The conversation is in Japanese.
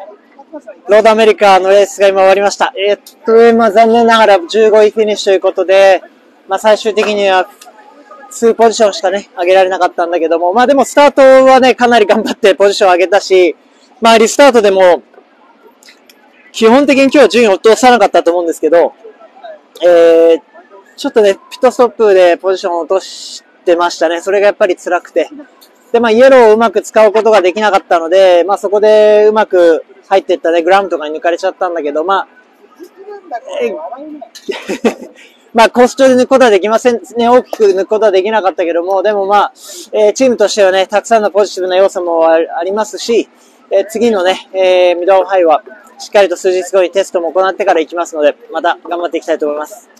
ロードアメリカのレースが今終わりました。残念ながら15位フィニッシュということで、最終的には2ポジションしかね、上げられなかったんだけども、でもスタートはね、かなり頑張ってポジションを上げたし、リスタートでも、基本的に今日は順位を落とさなかったと思うんですけど、ちょっとね、ピットストップでポジションを落としてましたね。それがやっぱり辛くて。で、イエローをうまく使うことができなかったので、そこでうまく入っていったね、グラムとかに抜かれちゃったんだけど、コストで抜くことはできませんね。大きく抜くことはできなかったけども、でもチームとしてはね、たくさんのポジティブな要素もありますし、次のね、ミドルハイはしっかりと数日後にテストも行ってから行きますので、また頑張っていきたいと思います。